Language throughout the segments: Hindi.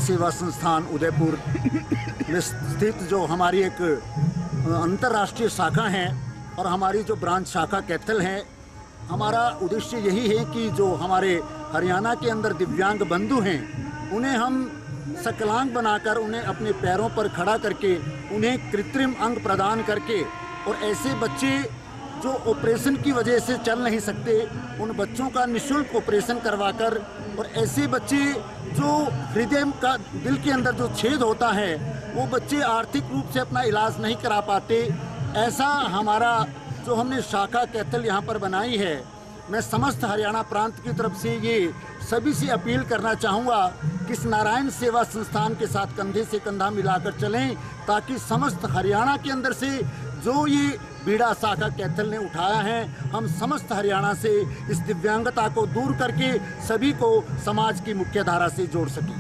सेवा संस्थान उदयपुर में स्थित जो हमारी एक अंतर्राष्ट्रीय शाखा है और हमारी जो ब्रांच शाखा कैथल है, हमारा उद्देश्य यही है कि जो हमारे हरियाणा के अंदर दिव्यांग बंधु हैं उन्हें हम सकलांग बनाकर उन्हें अपने पैरों पर खड़ा करके उन्हें कृत्रिम अंग प्रदान करके और ऐसे बच्चे जो ऑपरेशन की वजह से चल नहीं सकते उन बच्चों का निःशुल्क ऑपरेशन करवाकर और ऐसे बच्चे जो हृदय का दिल के अंदर जो छेद होता है वो बच्चे आर्थिक रूप से अपना इलाज नहीं करा पाते, ऐसा हमारा जो हमने शाखा कैथल यहाँ पर बनाई है। मैं समस्त हरियाणा प्रांत की तरफ से ये सभी से अपील करना चाहूँगा कि इस नारायण सेवा संस्थान के साथ कंधे से कंधा मिलाकर चलें ताकि समस्त हरियाणा के अंदर से जो ये बीड़ा शाखा कैथल ने उठाया है, हम समस्त हरियाणा से इस दिव्यांगता को दूर करके सभी को समाज की मुख्य धारा से जोड़ सकें।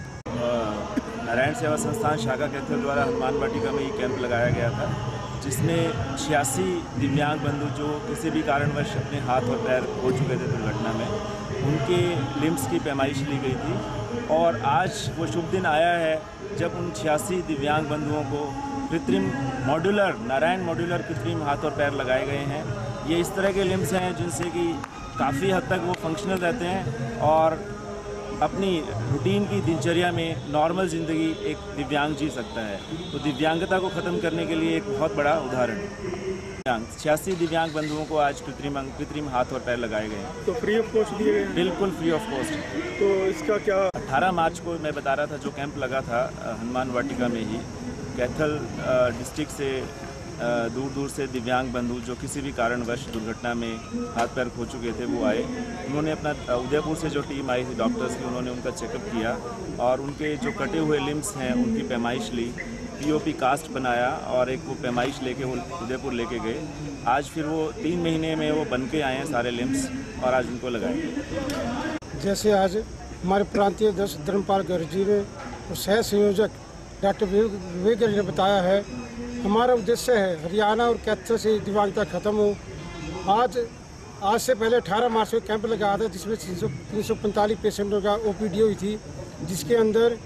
नारायण सेवा संस्थान शाखा कैथल द्वारा हनुमान वाटिका में ये कैंप लगाया गया था, जिसमें 86 दिव्यांग बंधु जो किसी भी कारणवश अपने हाथ और पैर खो चुके थे दुर्घटना में, उनके लिम्स की पैमाइश ली गई थी। और आज वो शुभ दिन आया है जब उन 86 दिव्यांग बंधुओं को कृत्रिम मॉड्यूलर नारायण मॉड्यूलर कृत्रिम हाथ और पैर लगाए गए हैं। ये इस तरह के लिम्स हैं जिनसे कि काफ़ी हद तक वो फंक्शनल रहते हैं और अपनी रूटीन की दिनचर्या में नॉर्मल ज़िंदगी एक दिव्यांग जी सकता है। तो दिव्यांगता को ख़त्म करने के लिए एक बहुत बड़ा उदाहरण है। 86 दिव्यांग बंधुओं को आज कृत्रिम हाथ और पैर लगाए गए हैं। तो फ्री ऑफ कॉस्ट दिए गए? बिल्कुल फ्री ऑफ कॉस्ट। तो इसका क्या 18 मार्च को मैं बता रहा था जो कैंप लगा था हनुमान वाटिका में ही, कैथल डिस्ट्रिक्ट से दूर दूर से दिव्यांग बंधु जो किसी भी कारणवश दुर्घटना में हाथ पैर खो चुके थे वो आए। उन्होंने अपना उदयपुर से जो टीम आई थी डॉक्टर्स की, उन्होंने उनका चेकअप किया और उनके जो कटे हुए लिम्स हैं उनकी पैमाइश ली, पीओपी कास्ट बनाया और एक वो पैमाइश लेके वो उदयपुर लेके गए। आज फिर वो 3 महीने में वो बन के आए हैं सारे लिम्स और आज उनको लगाए। जैसे आज हमारे प्रांतीय अध्यक्ष धर्मपाल गर्ग जी ने और सह संयोजक डॉक्टर विवेक ने बताया है, हमारा उद्देश्य है हरियाणा और कैथल से दिव्यांगता खत्म हो। आज से पहले 18 मार्च को कैंप लगाया था जिसमें 345 पेशेंटों का ओपीडी हुई थी, जिसके अंदर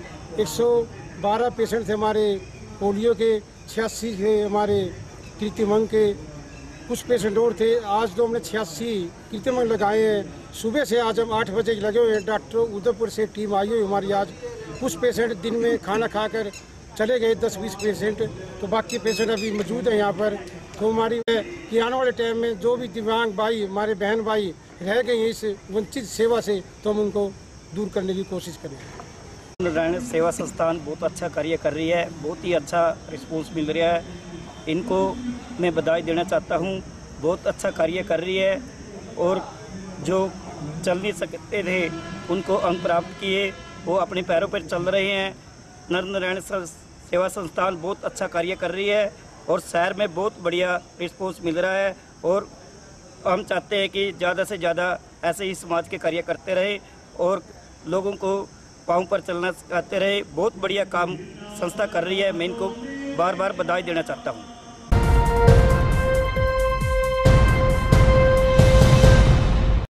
112 पेशेंट थे हमारे पोलियो के, 86 थे हमारे कृत्रिम अंग के, कुछ पेशेंट और थे। आज तो हमने 86 कृत्रिम अंग लगाए हैं। सुबह से आज हम 8 बजे लगे हुए हैं। डॉक्टर उदयपुर से टीम आई हुई हमारी। आज कुछ पेशेंट दिन में खाना खाकर चले गए, 10-20 पेशेंट, तो बाकी पेशेंट अभी मौजूद हैं यहाँ पर। तो हमारी कि आने वाले टाइम में जो भी दिव्यांग भाई हमारे बहन भाई रह गए हैं इस वंचित सेवा से, तो हम उनको दूर करने की कोशिश करेंगे। नारायण सेवा संस्थान बहुत अच्छा कार्य कर रही है, बहुत ही अच्छा रिस्पॉन्स मिल रहा है। इनको मैं बधाई देना चाहता हूँ, बहुत अच्छा कार्य कर रही है। और जो चल नहीं सकते थे उनको अंग प्राप्त किए, वो अपने पैरों पर चल रहे हैं। नारायण सेवा संस्थान बहुत अच्छा कार्य कर रही है और शहर में बहुत बढ़िया रिस्पॉन्स मिल रहा है। और हम चाहते हैं कि ज़्यादा से ज़्यादा ऐसे ही समाज के कार्य करते रहे और लोगों को पाँव पर चलना सिखाते रहे। बहुत बढ़िया काम संस्था कर रही है, मैं इनको बार बार बधाई देना चाहता हूँ।